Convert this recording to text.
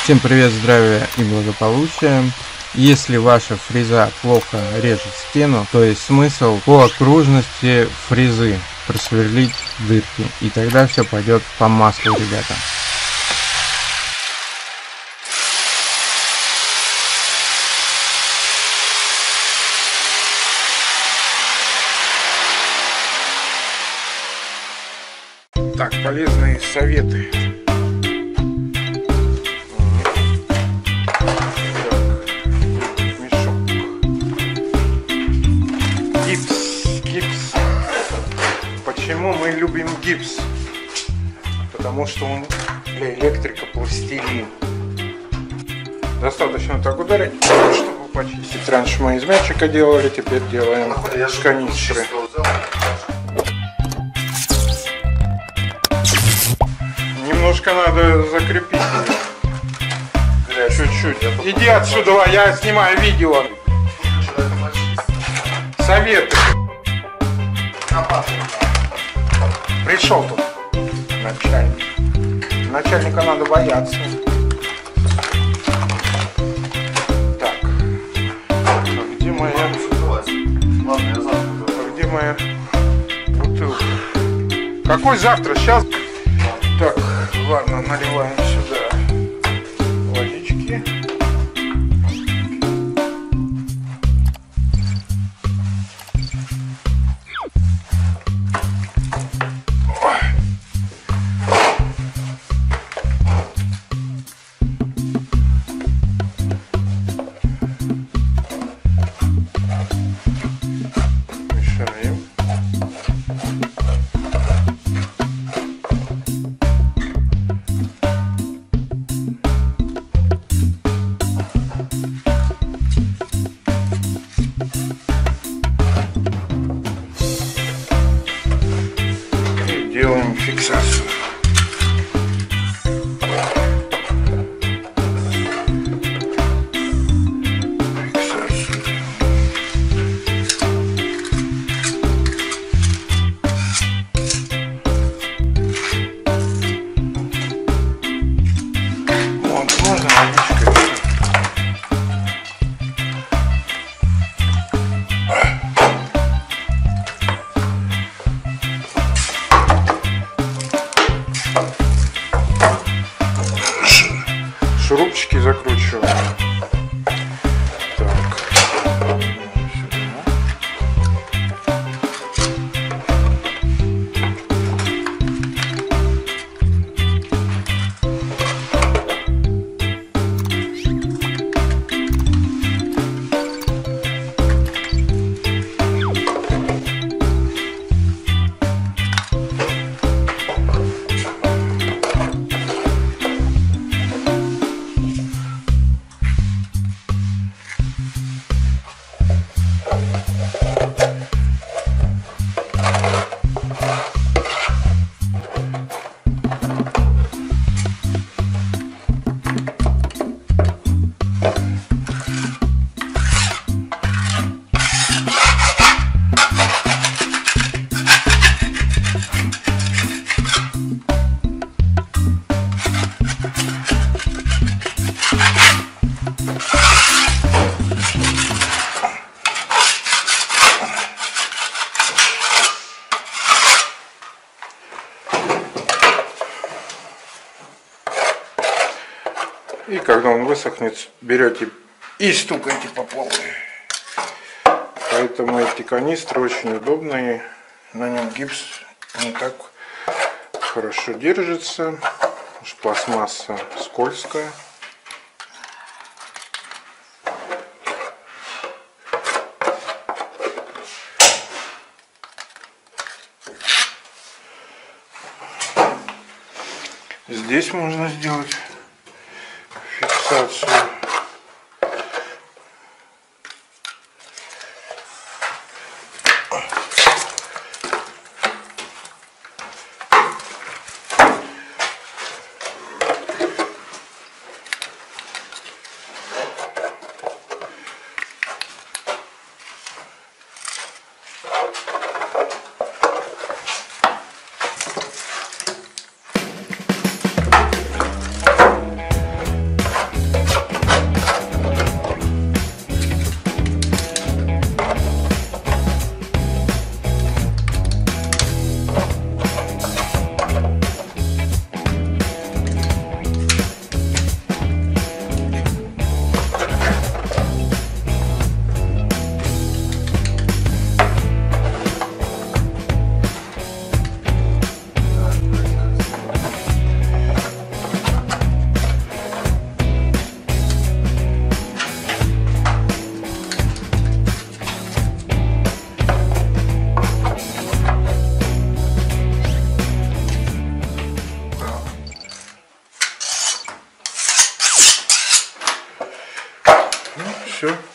Всем привет, здравия и благополучия. Если ваша фреза плохо режет стену, то есть смысл по окружности фрезы просверлить дырки, и тогда все пойдет по маслу, ребята. Так, полезные советы. Гипс. Почему мы любим гипс? Потому что он для электрика пластилин. Достаточно так ударить, чтобы почистить. Раньше мы из мячика делали, теперь делаем из канистры. Немножко надо закрепить. Чуть-чуть. Иди отсюда, я снимаю видео. Советы. Пришел тут начальник. Начальника надо бояться. Так. Где моя? Где моя бутылка? Какой завтра? Сейчас. Так, ладно, наливаем сюда водички. Мешаем. Делаем фиксацию. Вот, можно водичкой. Шурупчики закручиваем. Так. И когда он высохнет, берете и стукаете по полу. Поэтому эти канистры очень удобные. На нем гипс не так хорошо держится. Потому что пластмасса скользкая. Здесь можно сделать фиксацию. все.